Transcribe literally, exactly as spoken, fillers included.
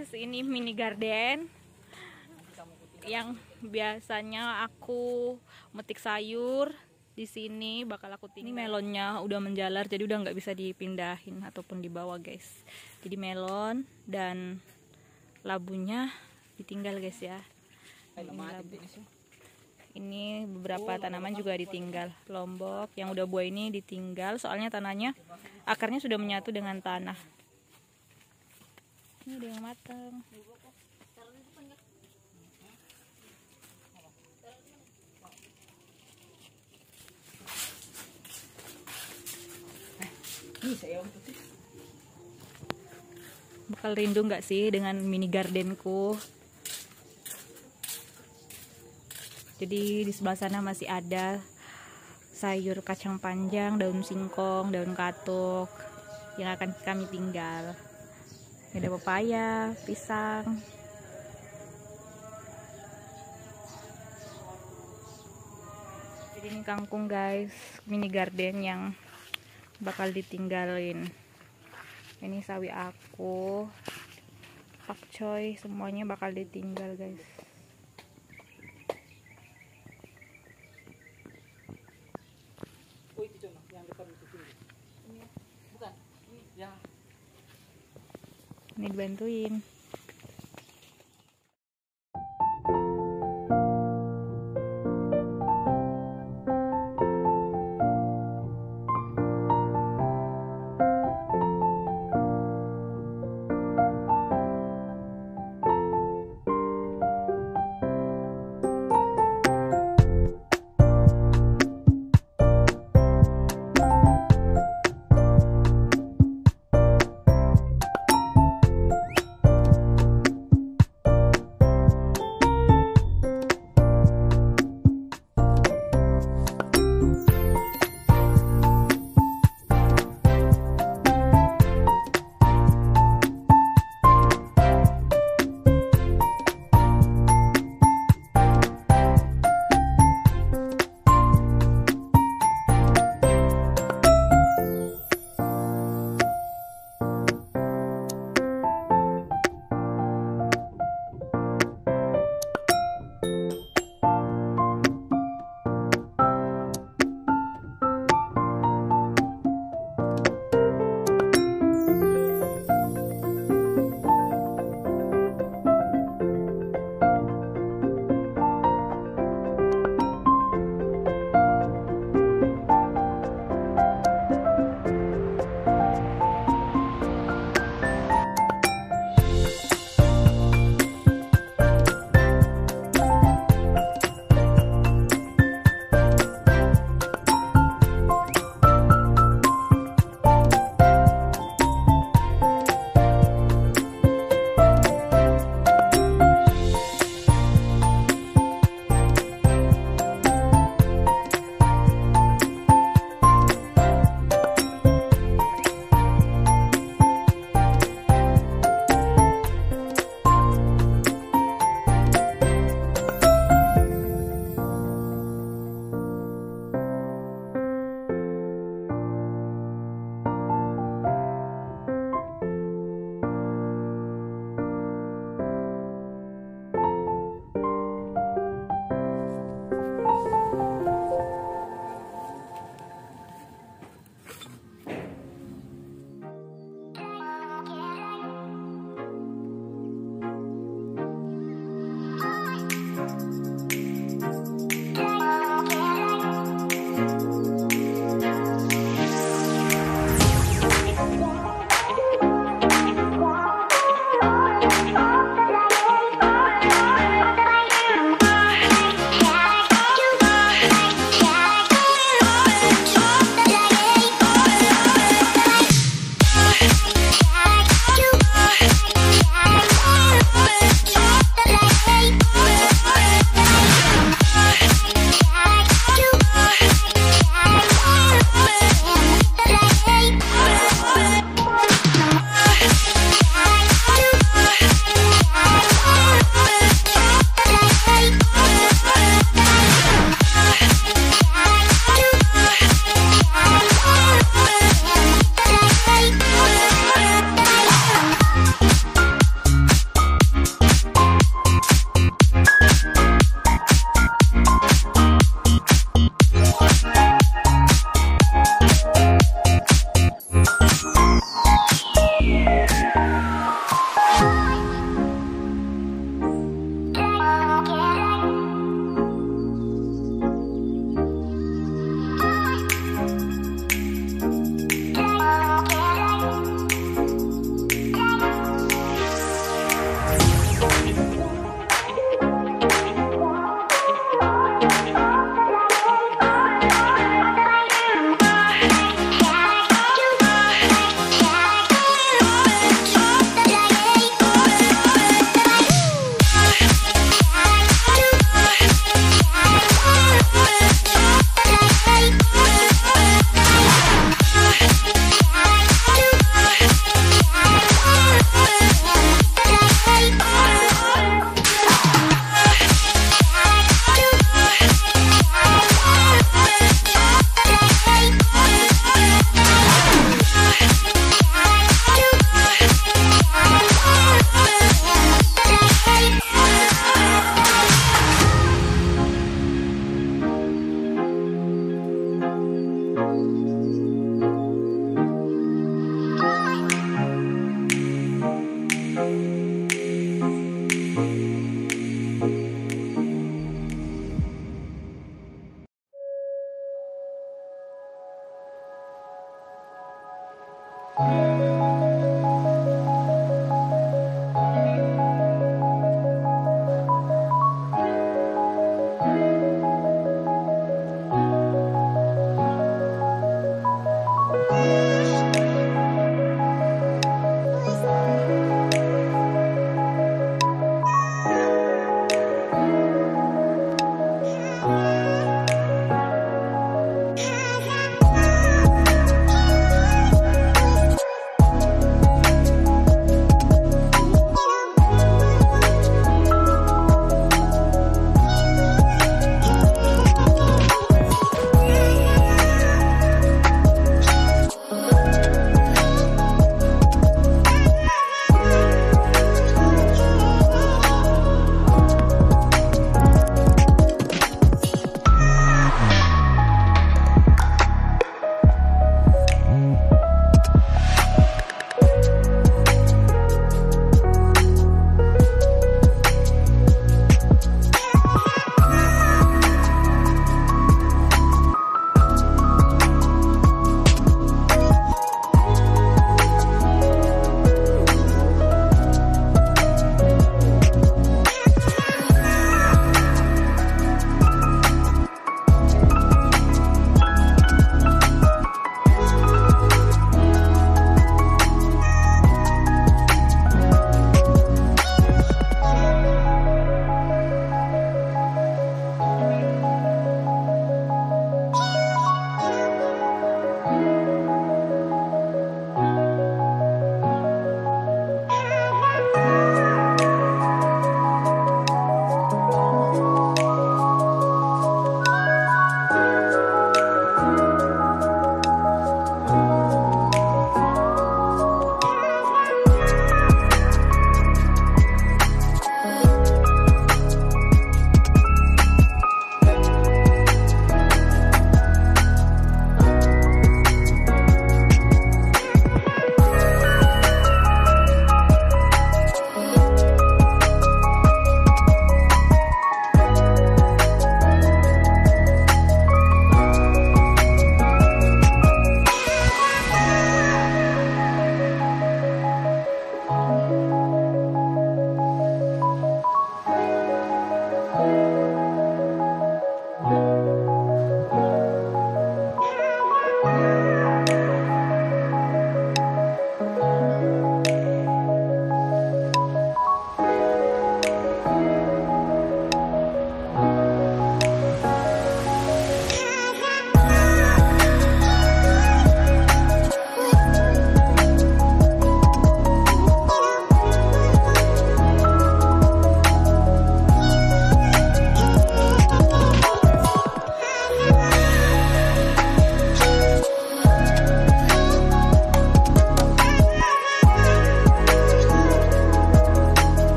Ini mini garden yang biasanya aku metik sayur. Di sini bakal aku tinggal. Ini melonnya udah menjalar, jadi udah nggak bisa dipindahin ataupun dibawa guys. Jadi melon dan labunya ditinggal guys ya. Ini, labu. Ini beberapa tanaman juga ditinggal. Lombok yang udah buah ini ditinggal, soalnya tanahnya akarnya sudah menyatu dengan tanah. Ini udah yang matang. Bakal rindu nggak sih dengan mini gardenku? Jadi di sebelah sana masih ada sayur kacang panjang, daun singkong, daun katuk yang akan kami tinggal. Ada pepaya, pisang. Jadi ini kangkung guys, mini garden yang bakal ditinggalin. Ini sawi aku, pakcoy, semuanya bakal ditinggal guys. Oh itu cuma yang depan itu tinggi. Ini bukan? Ini ya. Ini dibantuin.